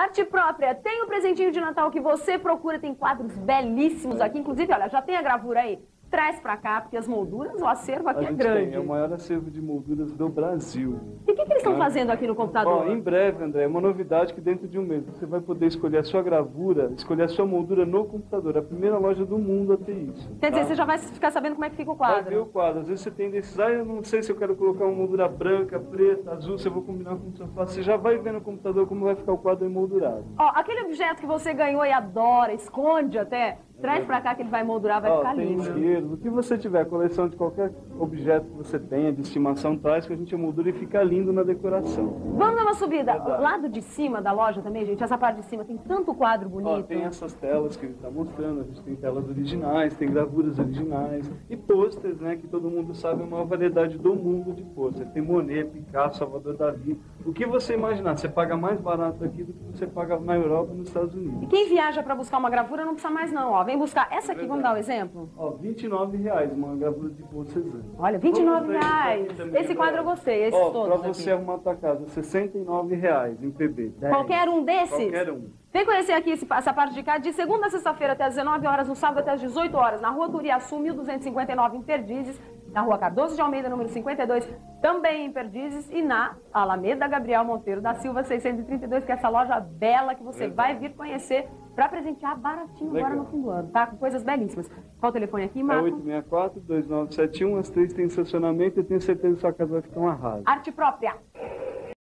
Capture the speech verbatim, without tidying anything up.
Arte própria, tem o presentinho de Natal que você procura, tem quadros belíssimos aqui, inclusive, olha, já tem a gravura aí. Traz pra cá, porque as molduras, o acervo aqui a é grande. Tem, é o maior acervo de molduras do Brasil. E o que, que eles estão fazendo aqui no computador? Ó, em breve, André, é uma novidade que dentro de um mês você vai poder escolher a sua gravura, escolher a sua moldura no computador. A primeira loja do mundo a ter isso. Quer tá? dizer, você já vai ficar sabendo como é que fica o quadro. Vai ver o quadro. Às vezes você tem desses, ah, eu não sei se eu quero colocar uma moldura branca, preta, azul, se eu vou combinar com o seu faço. Você já vai ver no computador como vai ficar o quadro emoldurado. Ó, aquele objeto que você ganhou e adora, esconde até, traz pra cá que ele vai moldurar, vai Ó, ficar tem lindo. isqueiro, o que você tiver, coleção de qualquer objeto que você tenha, de estimação, traz que a gente moldura e fica lindo na decoração. Vamos dar uma subida. Verdade. O lado de cima da loja também, gente, essa parte de cima tem tanto quadro bonito. Ó, tem essas telas que ele está mostrando, a gente tem telas originais, tem gravuras originais e pôsteres, né, que todo mundo sabe é uma variedade do mundo de pôster. Tem Monet, Picasso, Salvador Dalí. O que você imaginar, você paga mais barato aqui do que você paga na Europa e nos Estados Unidos. E quem viaja para buscar uma gravura não precisa mais não, ó. Vem buscar essa aqui, vamos dar um exemplo? Ó, vinte e nove reais uma gravura de Paul Cézanne. Olha, vinte e nove reais. Esse quadro eu gostei, esses ó, todos pra você aqui. arrumar a tua casa, sessenta e nove reais em P B. Qualquer um desses? Qualquer um. Vem conhecer aqui esse- essa parte de cá, de segunda a sexta-feira até às dezenove horas, no sábado até às dezoito horas, na rua Turiaçu, mil duzentos e cinquenta e nove, em Perdizes, na rua Cardoso de Almeida, número cinquenta e dois, também em Perdizes, e na Alameda Gabriel Monteiro da Silva, seiscentos e trinta e dois, que é essa loja bela que você vai vir conhecer para presentear baratinho Legal. agora no fim do ano, tá? Com coisas belíssimas. Qual o telefone aqui, É Marco? oito seis quatro, dois nove sete um, as três têm estacionamento, eu tenho certeza que sua casa vai ficar um arraso. Arte própria.